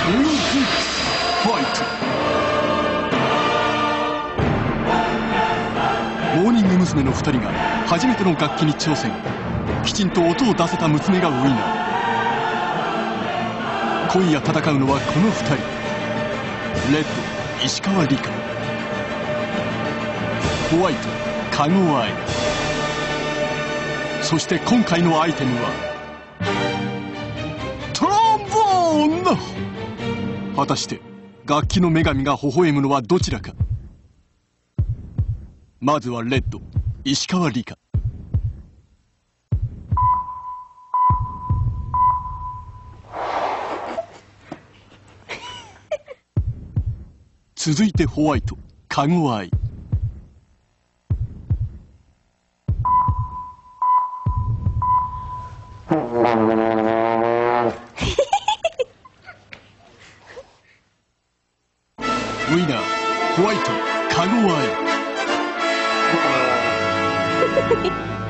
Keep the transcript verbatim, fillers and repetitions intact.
ミュージックファイト。モーニング娘。のふたりが初めての楽器に挑戦。きちんと音を出せた娘がウィナー。今夜戦うのはこのふたり。レッド石川梨花、ホワイト加護愛。そして今回のアイテムはトロンボーン。果たして楽器の女神が微笑むのはどちらか。まずはレッド石川梨花。続いてホワイト加護愛。ウィナーホワイト加護愛。